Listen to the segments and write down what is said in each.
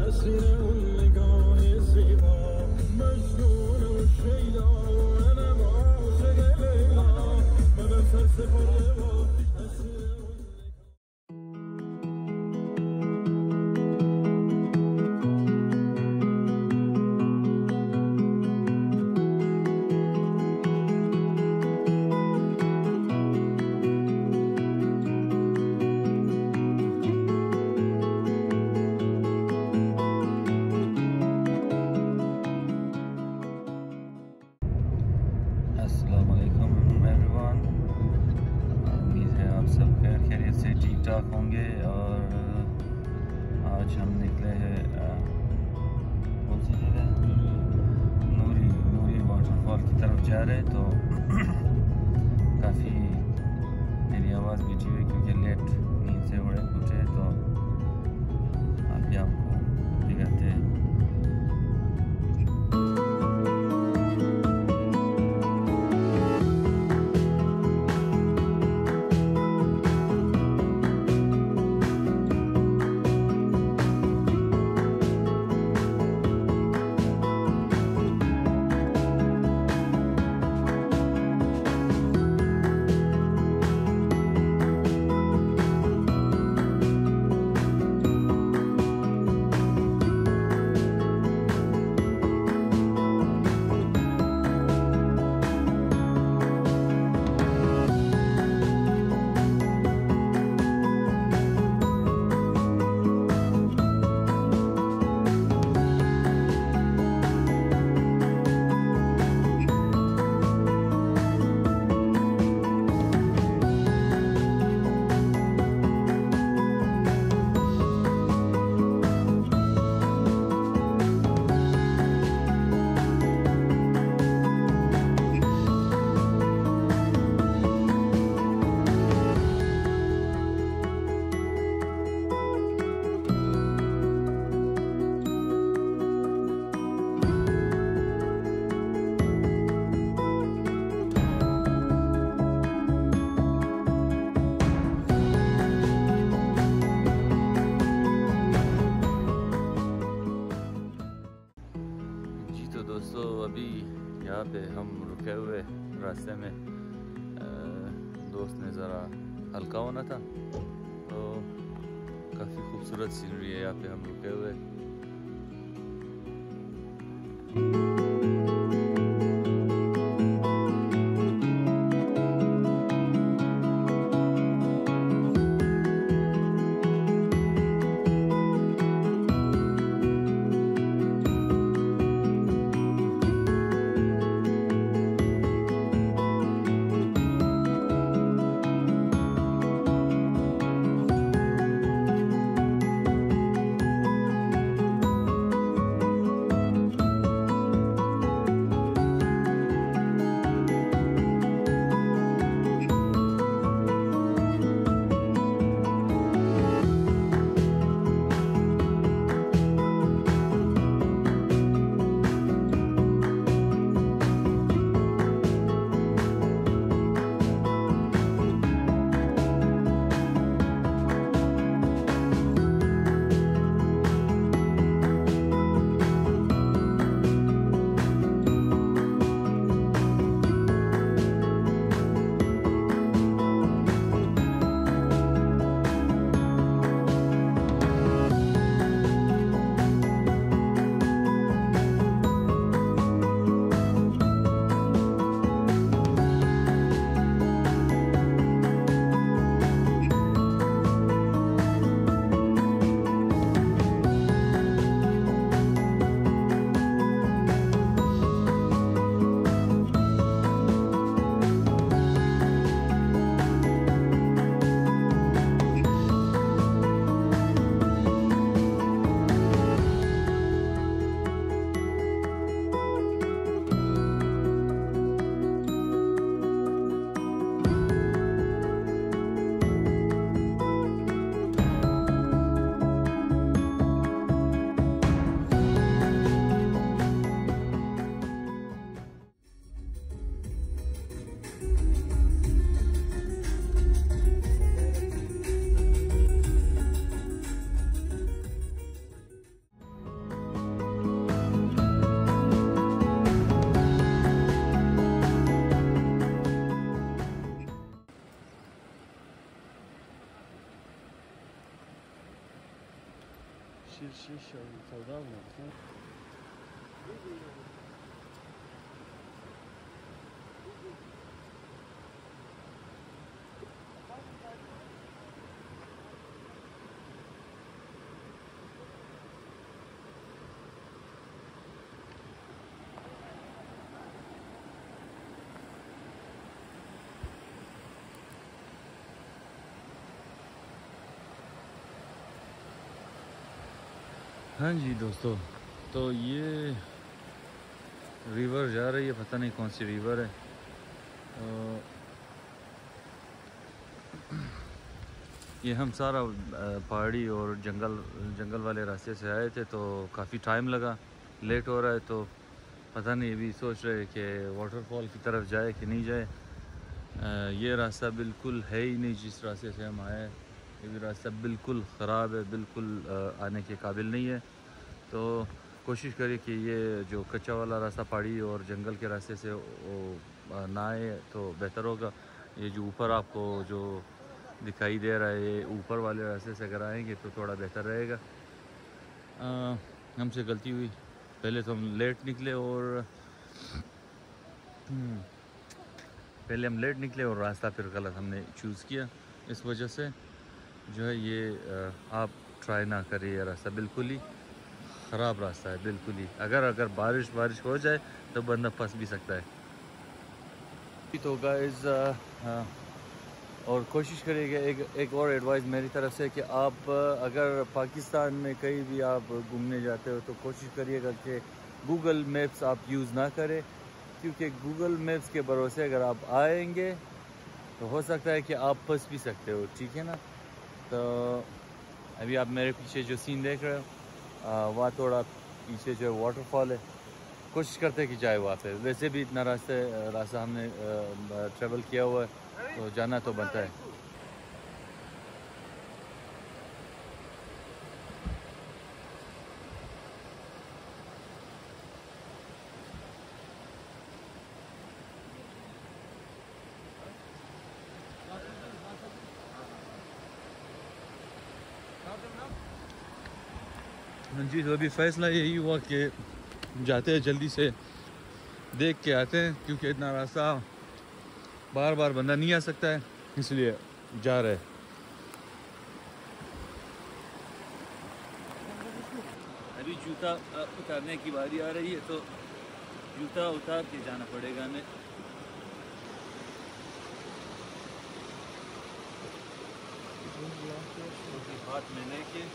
أسير اللقاء الزيبا مجنون والشيدا وأنا بعشق ليلى ما بفلسف الرضا أسير होंगे। और आज हम निकले हैं कौन सी जगह, नूरी वाटरफॉल की तरफ जा रहे हैं। तो काफ़ी मेरी आवाज़ बिजी हुई क्योंकि लेट नींद से उठे। तो अभी आपको दिखाते हैं। दोस्तों अभी यहाँ पे हम रुके हुए रास्ते में, दोस्त ने ज़रा हल्का होना था तो काफ़ी खूबसूरत सीनरी है यहाँ पे हम रुके हुए। شیش سودا بود. हाँ जी दोस्तों, तो ये रिवर जा रही है, पता नहीं कौन सी रिवर है। ये हम सारा पहाड़ी और जंगल वाले रास्ते से आए थे, तो काफ़ी टाइम लगा, लेट हो रहा है, तो पता नहीं अभी सोच रहे कि वाटरफॉल की तरफ जाए कि नहीं जाए। ये रास्ता बिल्कुल है ही नहीं जिस रास्ते से हम आए। ये भी रास्ता बिल्कुल ख़राब है, बिल्कुल आने के काबिल नहीं है। तो कोशिश करिए कि ये जो कच्चा वाला रास्ता पहाड़ी और जंगल के रास्ते से ना आए तो बेहतर होगा। ये जो ऊपर आपको जो दिखाई दे रहा है, ये ऊपर वाले रास्ते से अगर आएंगे तो थोड़ा बेहतर रहेगा। हमसे गलती हुई, पहले तो हम लेट निकले और रास्ता फिर गलत हमने चूज़ किया। इस वजह से जो है ये आप ट्राई ना करिए। ये रास्ता बिल्कुल ही ख़राब रास्ता है, बिल्कुल ही। अगर बारिश हो जाए तो बंदा फंस भी सकता है। तो गाइस और कोशिश करिएगा, एक और एडवाइस मेरी तरफ से कि आप अगर पाकिस्तान में कहीं भी आप घूमने जाते हो तो कोशिश करिएगा कि गूगल मैप्स आप यूज़ ना करें, क्योंकि गूगल मैप्स के भरोसे अगर आप आएंगे तो हो सकता है कि आप फंस भी सकते हो, ठीक है ना। तो अभी आप मेरे पीछे जो सीन देख रहे हो, वहाँ थोड़ा पीछे जो वाटरफॉल है, कोशिश करते हैं कि जाए वहाँ पे। वैसे भी इतना रास्ता हमने ट्रेवल किया हुआ है, तो जाना तो बनता है। जी, तो अभी फ़ैसला यही हुआ कि जाते हैं, जल्दी से देख के आते हैं, क्योंकि इतना रास्ता बार बार बंदा नहीं आ सकता है, इसलिए जा रहे हैं। अभी जूता उतारने की बारी आ रही है, तो जूता उतार के जाना पड़ेगा हमें। हाथ में लेके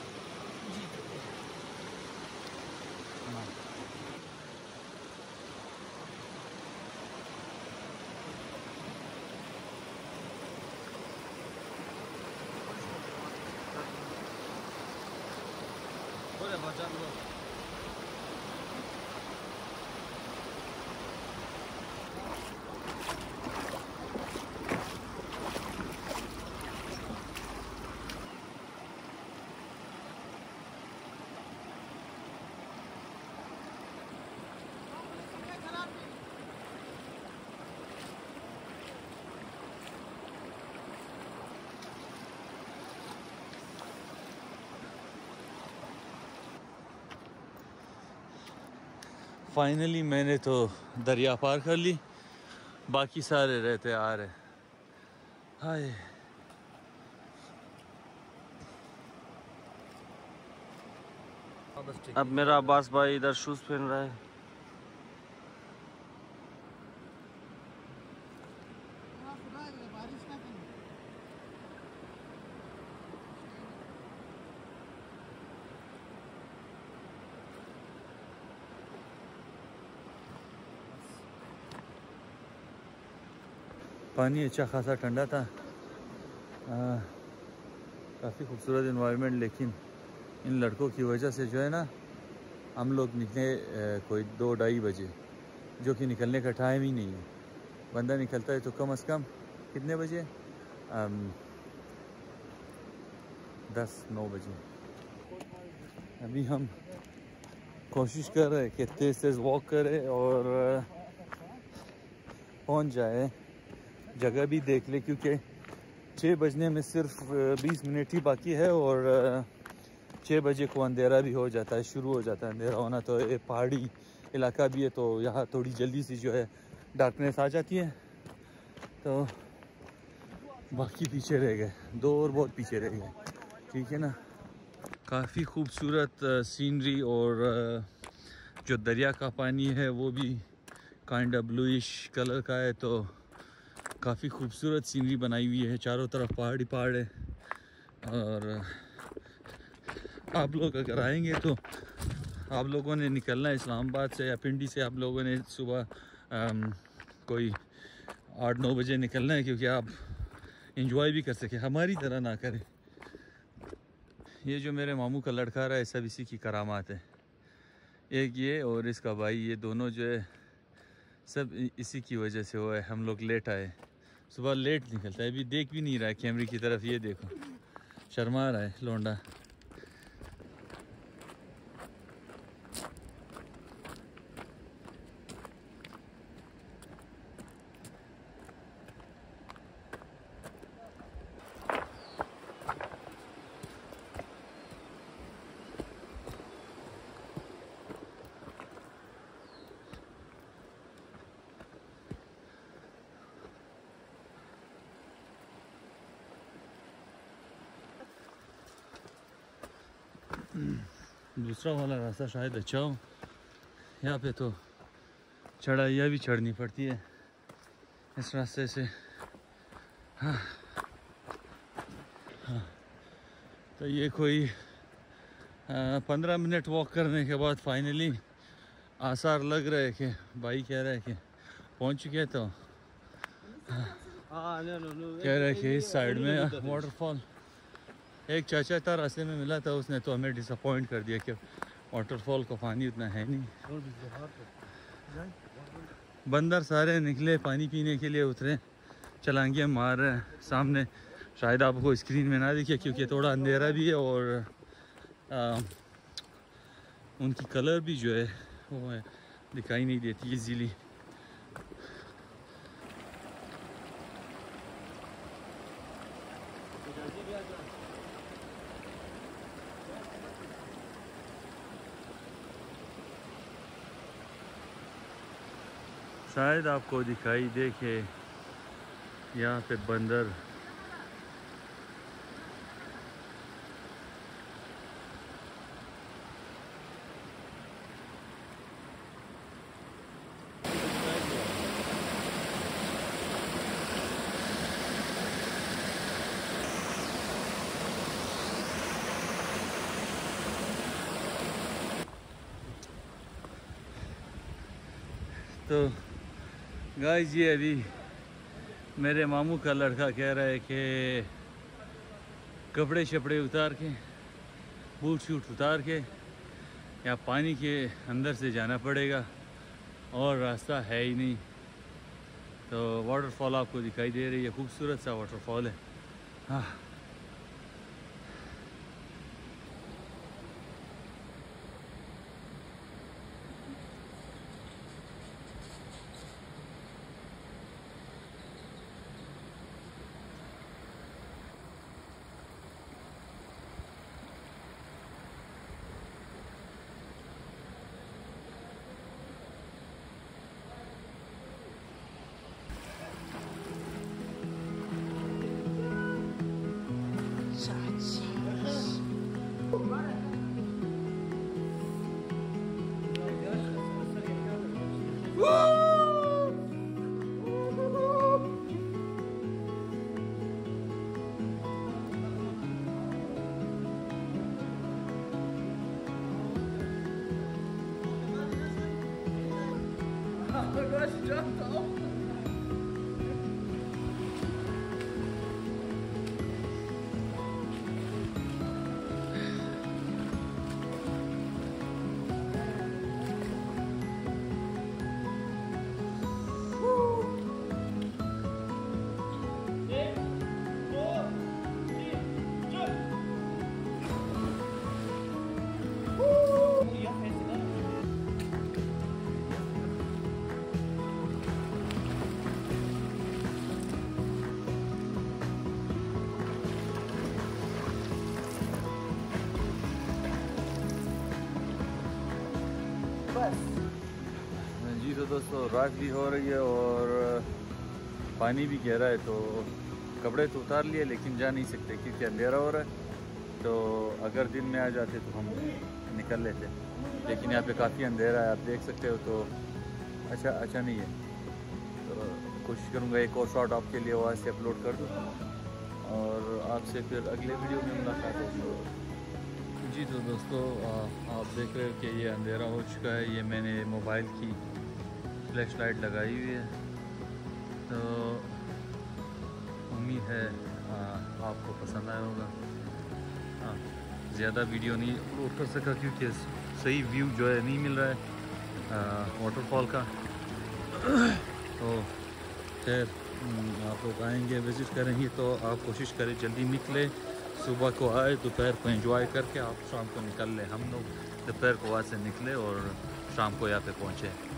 फाइनली मैंने तो दरिया पार कर ली, बाकी सारे रहते आ रहे। हाय, अब मेरा अब्बास भाई इधर शूज़ पहन रहा है। पानी अच्छा खासा ठंडा था, काफ़ी खूबसूरत इन्वायरमेंट। लेकिन इन लड़कों की वजह से जो है ना, हम लोग निकले कोई 2-2:30 बजे, जो कि निकलने का टाइम ही नहीं है। बंदा निकलता है तो कम से कम कितने बजे, 10-9 बजे। अभी हम कोशिश कर रहे हैं कि तेज़ वॉक करें और पहुंच जाए, जगह भी देख ले, क्योंकि 6 बजने में सिर्फ 20 मिनट ही बाकी है और 6 बजे को अंधेरा भी हो जाता है, शुरू हो जाता है अंधेरा होना। तो ये पहाड़ी इलाका भी है, तो यहाँ थोड़ी जल्दी सी जो है डार्कनेस आ जाती है। तो बाकी पीछे रह गए, 2 और बहुत पीछे रह गए, ठीक है ना। काफ़ी खूबसूरत सीनरी, और जो दरिया का पानी है वो भी काइंड ऑफ ब्लूइश कलर का है। तो काफ़ी खूबसूरत सीनरी बनाई हुई है, चारों तरफ पहाड़ी पहाड़ है। और आप लोग अगर आएंगे तो आप लोगों ने निकलना है इस्लामाबाद से या पिंडी से, आप लोगों ने सुबह कोई 8-9 बजे निकलना है, क्योंकि आप एंजॉय भी कर सके, हमारी तरह ना करें। ये जो मेरे मामू का लड़का रहा है, सब इसी की करामात है। एक ये और इसका भाई, ये दोनों जो है सब इसी की वजह से हुआ है। हम लोग लेट आए, सुबह लेट निकलता है, अभी देख भी नहीं रहा है कैमरे की तरफ। ये देखो, शर्मा रहा है लोंडा। दूसरा वाला रास्ता शायद अच्छा हो, यहाँ पे तो चढ़ाइयाँ भी चढ़नी पड़ती है इस रास्ते से। हाँ हाँ, तो ये कोई 15 मिनट वॉक करने के बाद फाइनली आसार लग रहा है कि भाई कह रहा है कि पहुँच चुके हैं। तो कह रहा है कि इस साइड में वाटरफॉल, एक चाचा था रास्ते में मिला था, उसने तो हमें डिसअपॉइंट कर दिया कि वाटरफॉल का पानी उतना है नहीं। बंदर सारे निकले पानी पीने के लिए, उतरे, छलांगियाँ मार रहे हैं सामने। शायद आपको स्क्रीन में ना दिखे क्योंकि थोड़ा अंधेरा भी है, और उनकी कलर भी जो है वो है दिखाई नहीं देती इजीली। शायद आपको दिखाई दे कि यहाँ पे बंदर तो गाइस, ये अभी मेरे मामू का लड़का कह रहा है कि कपड़े शपड़े उतार के, बूट शूट उतार के या पानी के अंदर से जाना पड़ेगा, और रास्ता है ही नहीं। तो वाटरफॉल आपको दिखाई दे रही है, खूबसूरत सा वाटरफॉल है। हाँ, जी तो दोस्तों रात भी हो रही है और पानी भी गहरा है, तो कपड़े तो उतार लिए लेकिन जा नहीं सकते क्योंकि अंधेरा हो रहा है। तो अगर दिन में आ जाते तो हम निकल लेते, लेकिन यहाँ पे काफ़ी अंधेरा है, आप देख सकते हो। तो अच्छा नहीं है, तो कोशिश करूँगा एक और शॉट आपके लिए वहाँ से अपलोड कर दूँ और आपसे फिर अगले वीडियो में मुलाकात होगी। जी तो दोस्तों आप देख रहे हो कि ये अंधेरा हो चुका है। ये मैंने मोबाइल की फ्लैश लाइट लगाई हुई है, तो उम्मीद है आपको पसंद आया होगा। ज़्यादा वीडियो नहीं अपलोड कर सका क्योंकि सही व्यू जो है नहीं मिल रहा है वाटरफॉल का। तो खैर आप लोग आएंगे, विज़िट करेंगे तो आप कोशिश करें जल्दी निकले, सुबह को आए, दोपहर को एंजॉय करके आप शाम को निकल लें। हम लोग दोपहर को वहाँ से निकले और शाम को यहाँ पे पहुँचे।